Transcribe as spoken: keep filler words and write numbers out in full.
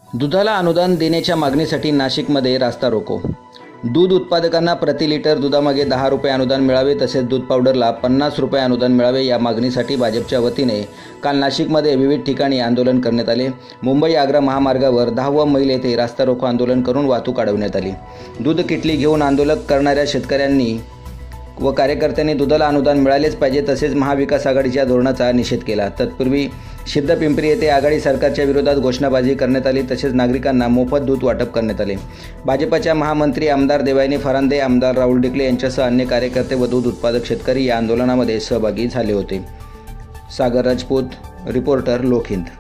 दुधाला अनुदान देण्याच्या मागणीसाठी नाशिकमध्ये रास्ता रोको। दूध उत्पादकांना प्रति लिटर दुधामागे दहा रुपये अनुदान मिळावे तसेच दूध पावडरला पन्नास रुपये अनुदान मिळावे या मागणीसाठी भाजपच्या वतीने काल नाशिकमध्ये विविध ठिकाणी आंदोलन करण्यात आले। मुंबई आग्रा महामार्गावर दहावं मैल येथे रास्ता रोको आंदोलन करून वाहतूक अडवण्यात आली। दूध किटली घेऊन आंदोलन करणाऱ्या शेतकऱ्यांनी व कार्यकर्त्यांनी दुधाला अनुदान मिळालेच पाहिजे तसेच महाविकास आघाडीच्या धोरणाचा निषेध केला। तत्पूर्वी सिद्धपिंपरी येथे आघाडी सरकारच्या विरोधात घोषणाबाजी करण्यात आली तसेच नागरिकांना मोफत दूध वाटप करण्यात आले। भाजपच्या महामंत्री आमदार देवायनी फरांदे, आमदार राहुल डिकले यांच्यासह अन्य कार्यकर्ते व दूध उत्पादक शेतकरी या आंदोलनामध्ये सहभागी झाले होते। सागर राजपूत, रिपोर्टर, लोकहिंद।